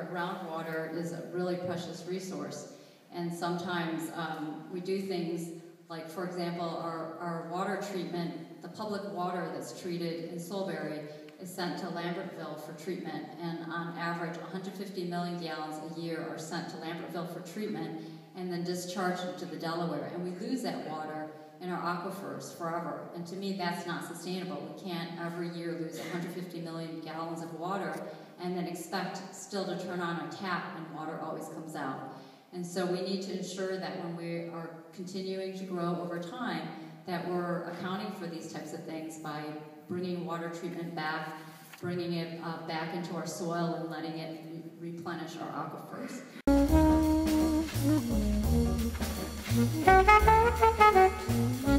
groundwater is a really precious resource. And sometimes we do things like, for example, our water treatment, the public water that's treated in Solebury is sent to Lambertville for treatment, and on average 150 million gallons a year are sent to Lambertville for treatment and then discharged into the Delaware, and we lose that water in our aquifers forever. And to me, that's not sustainable. We can't every year lose 150 million gallons of water and then expect still to turn on a tap and water always comes out. And so we need to ensure that when we are continuing to grow over time, that we're accounting for these types of things by bringing water treatment back, bringing it back into our soil and letting it replenish our aquifers.